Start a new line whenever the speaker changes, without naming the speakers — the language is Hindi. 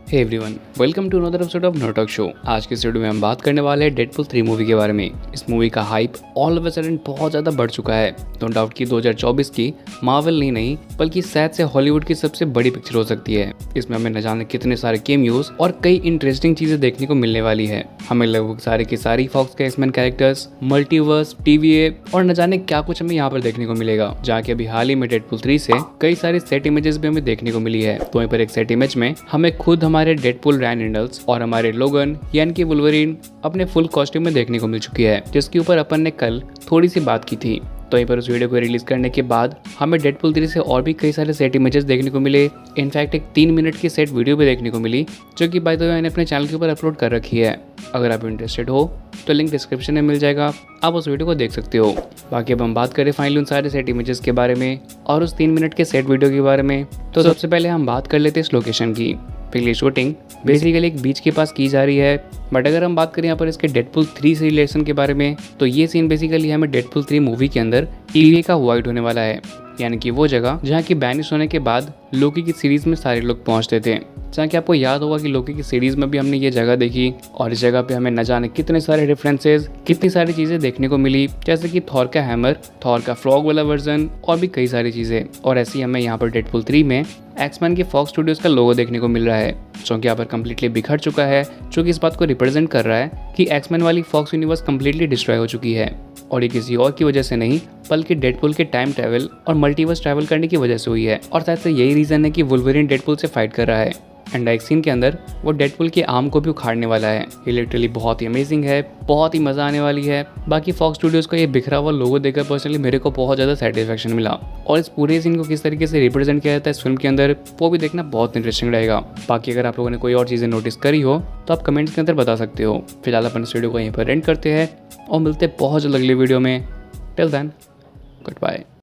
Hey everyone, welcome to another episode of no talk show. आज के इस वीडियो में हम बात करने वाले हैं डेडपूल 3 मूवी के बारे में। इस मूवी का hype all of a sudden बहुत ज़्यादा बढ़ चुका है। नो डाउट कि 2024 की मार्वल नहीं बल्कि शायद से हॉलीवुड की सबसे बड़ी पिक्चर हो सकती है। इसमें हमें न जाने कितने सारे कैमियोज और कई इंटरेस्टिंग चीज़ें देखने को मिलने वाली है। हमें लगभग सारे की सारी फॉक्स के एक्स-मैन कैरेक्टर्स, मल्टीवर्स, TVA और न जाने क्या कुछ हमें यहाँ पर देखने को मिलेगा। जहाँ की अभी हाल ही में डेडपूल 3 से कई सारी सेट इमेजेस भी हमें देखने को मिली है। तो वहीं पर एक सेट इमेज में हमें खुद हमारे डेडपूल रायन रेनॉल्ड्स और हमारे लोगन यानी कि वुल्वरीन अपने फुल कॉस्ट्यूम में देखने को मिल चुकी है, जिसके ऊपर अपन ने कल थोड़ी सी बात की थी। तो यहीं पर उस वीडियो को रिलीज करने के बाद हमें डेडपूल 3 से और भी कई सारे सेट इमेजेस देखने को मिले। इनफैक्ट एक 3 मिनट की सेट वीडियो भी देखने को मिली, जो कि बाय द वे मैंने अपने चैनल के ऊपर अपलोड कर रखी है। अगर आप इंटरेस्टेड हो तो लिंक डिस्क्रिप्शन में मिल जाएगा, आप उस वीडियो को देख सकते हो। बाकी अब हम बात करें फाइनली उन सारे सेट इमेजेस के बारे में और उस 3 मिनट के सेट वीडियो के बारे में, तो सबसे पहले हम बात कर लेते हैं इस लोकेशन की। पहली शूटिंग बेसिकली एक बीच के पास की जा रही है, बट अगर हम बात करें यहाँ पर इसके डेडपूल 3 से रिलेशन के बारे में, तो ये सीन बेसिकली हमें डेडपूल 3 मूवी के अंदर TVA का वाइड होने वाला है, यानी कि वो जगह जहाँ की बैनिश होने के बाद लोकी की सीरीज में सारे लोग पहुँचते थे। जहाँ कि आपको याद होगा कि लोकी की सीरीज में भी हमने ये जगह देखी और इस जगह पे हमें न जाने कितने सारे रेफरेंसेस, कितनी सारी चीज़ें देखने को मिली, जैसे कि थॉर का हैमर, थॉर का फ्रॉग वाला वर्जन और भी कई सारी चीज़ें। और ऐसे ही हमें यहाँ पर डेडपूल 3 में एक्स-मैन की फॉक्स स्टूडियोज का लोगो देखने को मिल रहा है, जो कि यहाँ पर कम्प्लीटली बिखर चुका है, जो कि इस बात को रिप्रेजेंट कर रहा है कि एक्स-मैन वाली फॉक्स यूनिवर्स कम्प्लीटली डिस्ट्रॉय हो चुकी है। और ये किसी और की वजह से नहीं बल्कि डेडपूल के टाइम ट्रैवल और मल्टीवर्स ट्रैवल करने की वजह से हुई है। और शायद से यही रीज़न है कि वुल्वरीन डेडपूल से फाइट कर रहा है एंड एक सीन के अंदर वो डेडपूल के आर्म को भी उखाड़ने वाला है। ये लिटरली बहुत ही अमेजिंग है, बहुत ही मज़ा आने वाली है। बाकी फॉक्स स्टूडियोज़ का ये बिखरा हुआ लोगो देखकर पर्सनली मेरे को बहुत ज़्यादा सेटिस्फेक्शन मिला और इस पूरे सीन को किस तरीके से रिप्रेजेंट किया जाता है इस फिल्म के अंदर, वो भी देखना बहुत इंटरेस्टिंग रहेगा। बाकी अगर आप लोगों ने कोई और चीज़ें नोटिस करी हो तो आप कमेंट्स के अंदर बता सकते हो। फिलहाल अपन इस वीडियो को यहीं पर एंड करते हैं और मिलते हैं बहुत जल्द अगली वीडियो में। Till then, good bye.